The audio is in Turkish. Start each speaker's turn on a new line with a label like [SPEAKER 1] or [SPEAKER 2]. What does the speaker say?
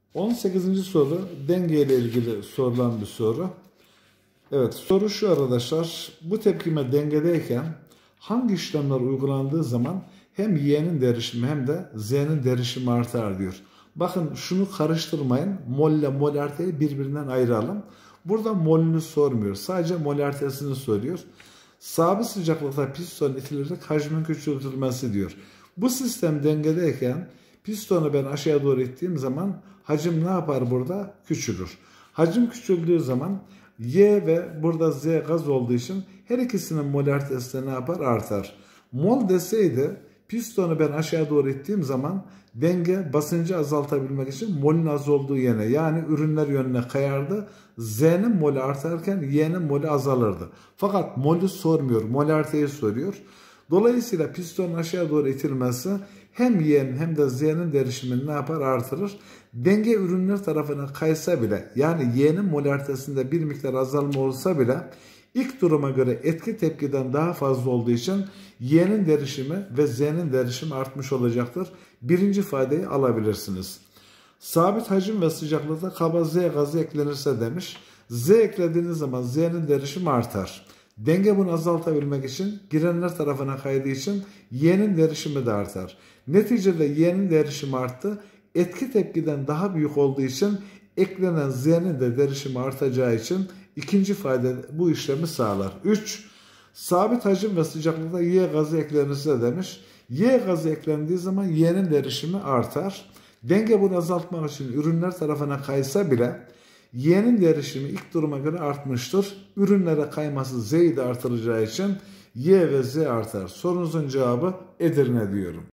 [SPEAKER 1] 18. soru denge ile ilgili sorulan bir soru. Evet, soru şu arkadaşlar. Bu tepkime dengedeyken hangi işlemler uygulandığı zaman hem y'nin derişimi hem de z'nin derişimi artar diyor. Bakın şunu karıştırmayın. Mol ile molariteyi birbirinden ayıralım. Burada molünü sormuyor. Sadece molaritesini soruyor. Sabit sıcaklıkta piston itilirek hacmin küçültülmesi diyor. Bu sistem dengedeyken pistonu ben aşağıya doğru ittiğim zaman hacim ne yapar burada? Küçülür. Hacim küçüldüğü zaman Y ve burada Z gaz olduğu için her ikisinin molaritesi de ne yapar? Artar. Mol deseydi pistonu ben aşağı doğru ittiğim zaman denge basıncı azaltabilmek için molün az olduğu yöne, yani ürünler yönüne kayardı. Z'nin molü artarken Y'nin molü azalırdı. Fakat molü sormuyor, molariteyi soruyor. Dolayısıyla pistonun aşağı doğru itilmesi hem Y'nin hem de Z'nin derişimini ne yapar? Artırır. Denge ürünler tarafına kaysa bile, yani Y'nin molaritesinde bir miktar azalma olsa bile ilk duruma göre etki tepkiden daha fazla olduğu için Y'nin derişimi ve Z'nin derişimi artmış olacaktır. Birinci ifadeyi alabilirsiniz. Sabit hacim ve sıcaklıkta kaba Z gazı eklenirse demiş. Z eklediğiniz zaman Z'nin derişimi artar. Denge bunu azaltabilmek için girenler tarafına kaydığı için Y'nin derişimi de artar. Neticede Y'nin derişimi arttı. Etki tepkiden daha büyük olduğu için eklenen Z'nin de derişimi artacağı için ikinci ifade bu işlemi sağlar. 3. Sabit hacim ve sıcaklıkta Y gazı eklenirse demiş. Y gazı eklendiği zaman Y'nin derişimi artar. Denge bunu azaltmak için ürünler tarafına kaysa bile Y'nin derişimi ilk duruma göre artmıştır. Ürünlere kayması Z'yi de artıracağı için Y ve Z artar. Sorunuzun cevabı Edirne diyorum.